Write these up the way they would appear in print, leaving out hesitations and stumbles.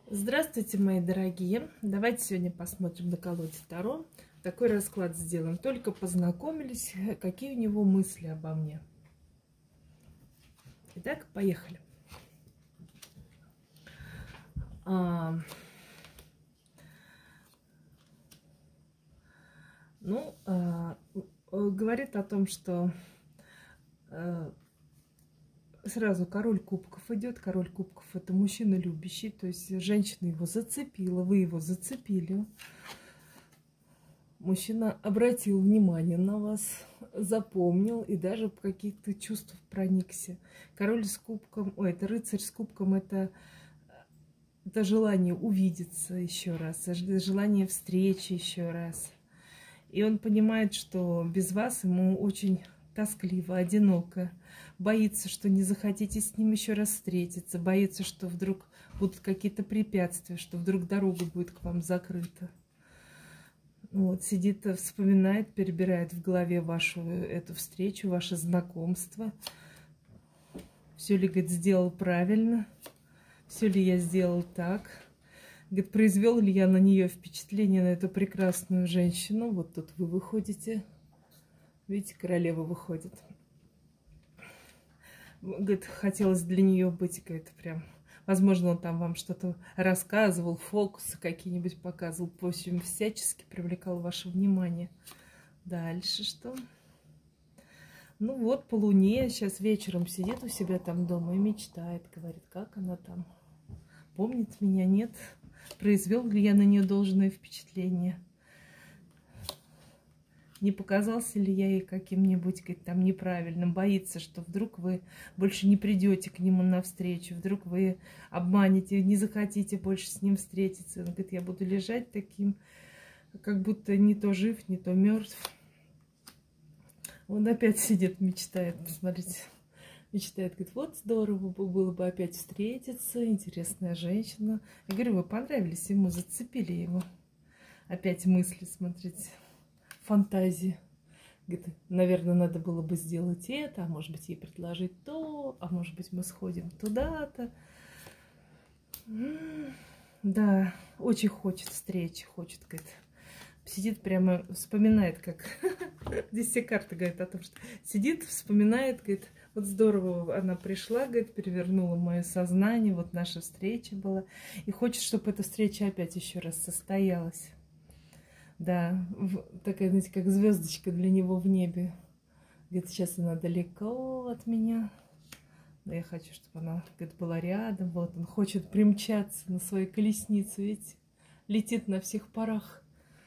Здравствуйте, мои дорогие! Давайте сегодня посмотрим на колоде Таро. Такой расклад сделаем. Только познакомились, какие у него мысли обо мне. Итак, поехали. Говорит о том, что сразу король кубков идет. Король кубков — это мужчина любящий, то есть женщина его зацепила, вы его зацепили. Мужчина обратил внимание на вас, запомнил и даже в каких-то чувств проникся. Король с кубком, это рыцарь с кубком, это желание увидеться еще раз, желание встречи еще раз. И он понимает, что без вас ему очень тоскливо, одиноко. Боится, что не захотите с ним еще раз встретиться. Боится, что вдруг будут какие-то препятствия, что вдруг дорога будет к вам закрыта. Вот, сидит, вспоминает, перебирает в голове вашу эту встречу, ваше знакомство. Все ли, говорит, сделал правильно? Все ли я сделал так? Говорит, произвел ли я на нее впечатление, на эту прекрасную женщину? Вот тут вы выходите. Видите, королева выходит. Говорит, хотелось для нее быть, говорит, прям... Возможно, он там вам что-то рассказывал, фокусы какие-нибудь показывал. В общем, всячески привлекал ваше внимание. Дальше что? Ну вот, по луне сейчас вечером сидит у себя там дома и мечтает. Говорит, как она там? Помнит меня, нет? Произвел ли я на нее должное впечатление? Не показался ли я ей каким-нибудь там неправильным? Боится, что вдруг вы больше не придете к нему навстречу, вдруг вы обманете, не захотите больше с ним встретиться. Он говорит, я буду лежать таким, как будто не то жив, не то мертв. Он опять сидит, мечтает, посмотрите, мечтает, говорит, вот здорово было бы опять встретиться, интересная женщина. Я говорю, вы понравились ему, зацепили его. Опять мысли, смотрите. Фантазии. Говорит, наверное, надо было бы сделать это, а может быть, ей предложить то, а может быть, мы сходим туда-то. Да, очень хочет встречи, хочет, говорит. Сидит прямо, вспоминает, как... Здесь все карты говорят о том, что сидит, вспоминает, говорит, вот здорово она пришла, говорит, перевернула мое сознание, вот наша встреча была. И хочет, чтобы эта встреча опять еще раз состоялась. Да, такая, знаете, как звездочка для него в небе. Говорит, сейчас она далеко от меня. Но я хочу, чтобы она, говорит, была рядом. Вот он хочет примчаться на свою колесницу, видите? Летит на всех парах.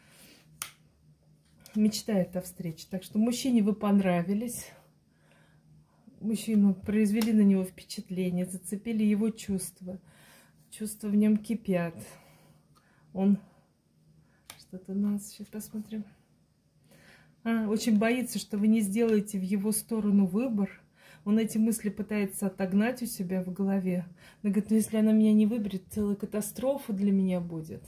Мечтает о встрече. Так что мужчине вы понравились. Мужчину произвели на него впечатление, зацепили его чувства. Чувства в нем кипят. Он... Что-то у нас, сейчас посмотрим. Очень боится, что вы не сделаете в его сторону выбор. Он эти мысли пытается отогнать у себя в голове. Но говорит, ну если она меня не выберет, целая катастрофа для меня будет.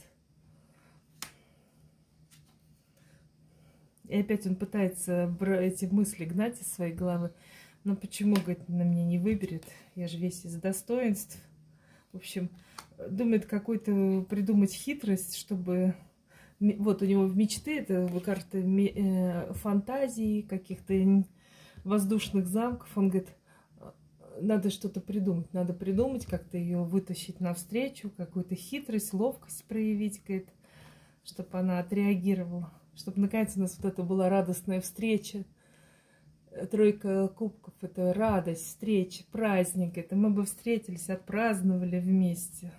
И опять он пытается эти мысли гнать из своей головы. Но почему, говорит, она меня не выберет? Я же весь из достоинств. В общем, думает какой-то придумать хитрость, чтобы... Вот у него в мечты, это карты фантазии, каких-то воздушных замков. Он говорит, надо что-то придумать. Надо придумать, как-то ее вытащить навстречу, какую-то хитрость, ловкость проявить, говорит, чтобы она отреагировала. Чтобы, наконец, у нас вот это была радостная встреча. Тройка кубков – это радость, встреча, праздник. Это мы бы встретились, отпраздновали вместе.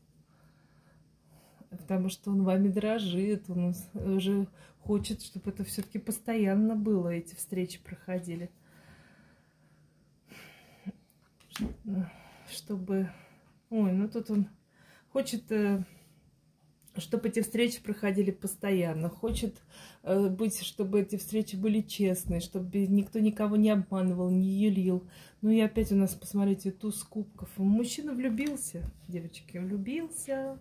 Потому что он вами дорожит, он уже хочет, чтобы это все-таки постоянно было, эти встречи проходили. Чтобы... Ой, ну тут он хочет, чтобы эти встречи проходили постоянно. Хочет быть, чтобы эти встречи были честные, чтобы никто никого не обманывал, не юлил. Ну и опять у нас, посмотрите, туз кубков. Мужчина влюбился, девочки, влюбился.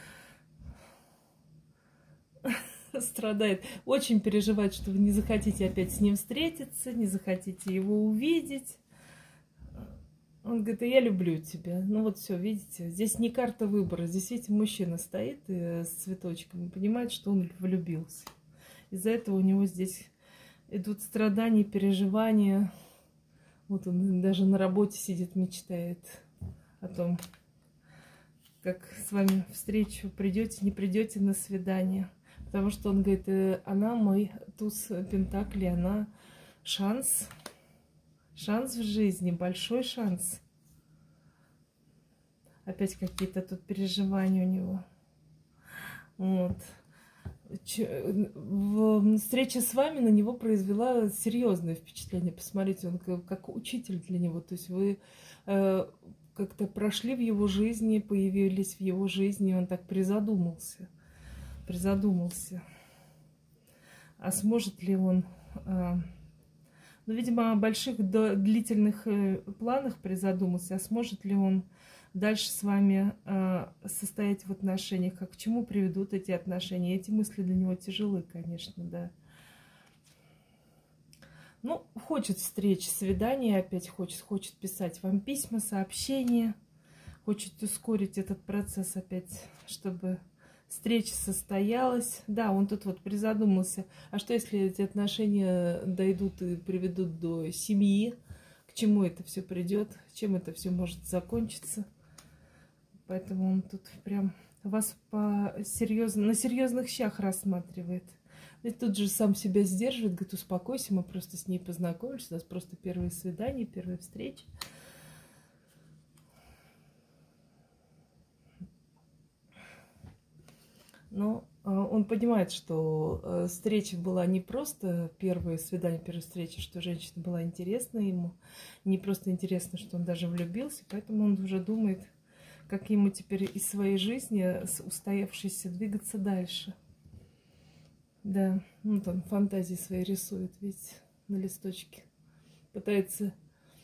Страдает, очень переживает, что вы не захотите опять с ним встретиться, не захотите его увидеть. Он говорит, а я люблю тебя. Ну вот все, видите, здесь не карта выбора. Здесь видите, мужчина стоит с цветочком и понимает, что он влюбился. Из-за этого у него здесь идут страдания, переживания. Вот он даже на работе сидит, мечтает о том, как с вами встречу, придете, не придете на свидание. Потому что он говорит, она мой туз пентаклей, она шанс. Шанс в жизни, большой шанс. Опять какие-то тут переживания у него. Вот. Встреча с вами на него произвела серьезное впечатление. Посмотрите, он как учитель для него. То есть вы как-то прошли в его жизни, появились в его жизни, он так призадумался. А сможет ли он... Ну, видимо, о больших длительных планах призадумался, а сможет ли он дальше с вами состоять в отношениях, как к чему приведут эти отношения. Эти мысли для него тяжелы, конечно, да. Ну, хочет встреч, свидания опять хочет писать вам письма, сообщения, хочет ускорить этот процесс опять, чтобы... встреча состоялась. Да, он тут вот призадумался. А что, если эти отношения дойдут и приведут до семьи? К чему это все придет? Чем это все может закончиться? Поэтому он тут прям вас на серьезных щах рассматривает. Ведь тут же сам себя сдерживает, говорит, успокойся, мы просто с ней познакомились, у нас просто первые свидания, первые встречи. Но он понимает, что встреча была не просто первое свидание, первая встреча, что женщина была интересна ему, не просто интересно, что он даже влюбился, поэтому он уже думает, как ему теперь из своей жизни, устоявшейся, двигаться дальше. Да, вот он фантазии свои рисует, видите, на листочке. Пытается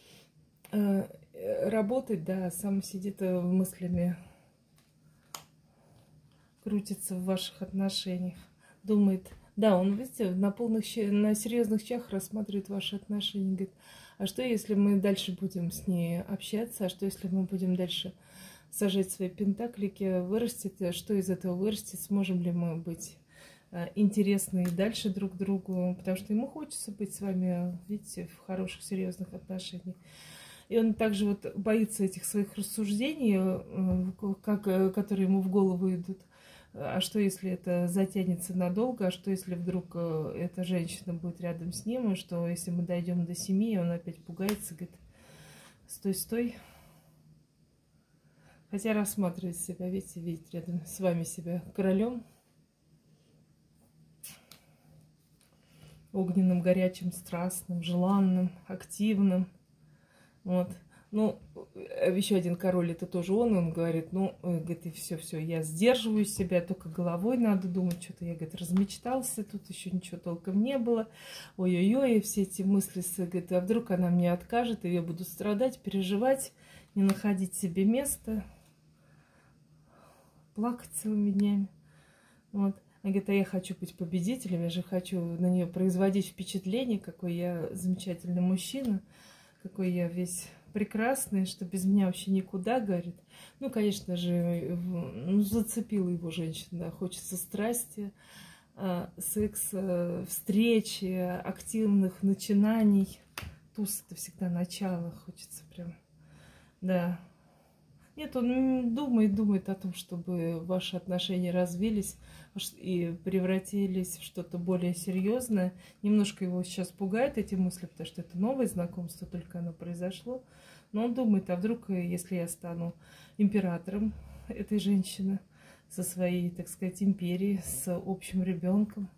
работать, да, сам сидит мыслями, крутится в ваших отношениях, думает, да, он, видите, на серьезных щах рассматривает ваши отношения, говорит, а что, если мы дальше будем с ней общаться, а что, если мы будем дальше сажать свои пентаклики, вырастет, что из этого вырастет, сможем ли мы быть интересны и дальше друг другу, потому что ему хочется быть с вами, видите, в хороших, серьезных отношениях. И он также вот боится этих своих рассуждений, которые ему в голову идут. А что, если это затянется надолго? А что, если вдруг эта женщина будет рядом с ним? И что, если мы дойдем до семьи, он опять пугается, говорит, стой, стой. Хотя рассматривает себя, видите, видит рядом с вами себя королем. Огненным, горячим, страстным, желанным, активным. Вот. Ну, еще один король, это тоже он говорит, ну, говорит, и все, я сдерживаю себя, только головой надо думать, что-то я, говорит, размечтался, тут еще ничего толком не было, ой-ой-ой, все эти мысли, говорит, а вдруг она мне откажет, и я буду страдать, переживать, не находить себе места, плакать целыми днями, вот. Она говорит, а я хочу быть победителем, я же хочу на нее производить впечатление, какой я замечательный мужчина, какой я весь прекрасный, что без меня вообще никуда, говорит. Ну, конечно же, зацепила его женщина, хочется страсти, секса, встречи, активных начинаний. Туз — это всегда начало, хочется прям, да. Нет, он думает о том, чтобы ваши отношения развились и превратились в что-то более серьезное. Немножко его сейчас пугает эти мысли, потому что это новое знакомство, только оно произошло. Но он думает, а вдруг, если я стану императором этой женщины, со своей, так сказать, империей, с общим ребенком.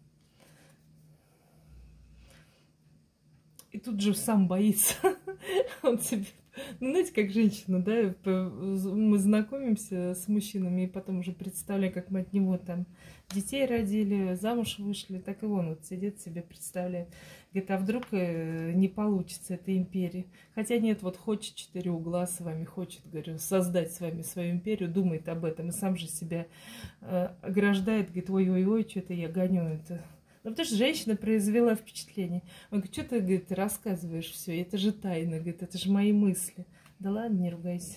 И тут же сам боится. Он себе... Ну, знаете, как женщина, да, мы знакомимся с мужчинами, и потом уже представляем, как мы от него там детей родили, замуж вышли, так и он вот сидит себе, представляет. Говорит, а вдруг не получится этой империи? Хотя нет, вот хочет 4 угла с вами, хочет, говорю, создать с вами свою империю, думает об этом, и сам же себя ограждает, говорит, ой-ой-ой, что-то я гоню это. Ну, потому что женщина произвела впечатление. Он говорит, что ты, говорит, рассказываешь все, это же тайна, говорит, это же мои мысли. Да ладно, не ругайся.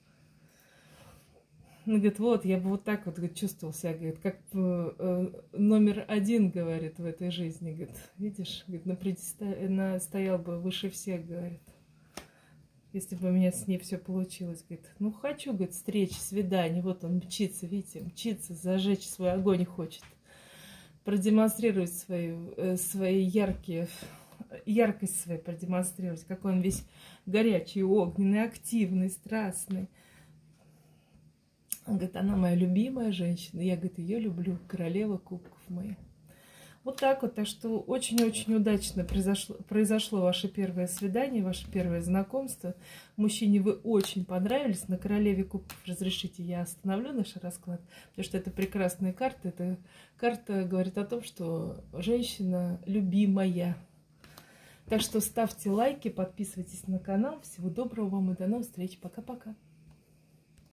Он говорит, вот, я бы вот так вот говорит, чувствовал себя, говорит, как номер один, говорит, в этой жизни. Говорит, видишь, говорит, стоял бы выше всех, говорит. Если бы у меня с ней все получилось, говорит, ну хочу, говорит, встреч, свиданий. Вот он мчится, видите, мчится, зажечь свой огонь хочет. Продемонстрировать свои яркость свою продемонстрировать, какой он весь горячий, огненный, активный, страстный. Он говорит, она моя любимая женщина. Я, говорит, ее люблю, королева кубков моя. Вот так вот. Так что очень-очень удачно произошло ваше первое свидание, ваше первое знакомство. Мужчине вы очень понравились. На королеве кубков, разрешите, я остановлю наш расклад, потому что это прекрасная карта. Эта карта говорит о том, что женщина любимая. Так что ставьте лайки, подписывайтесь на канал. Всего доброго вам и до новых встреч. Пока-пока.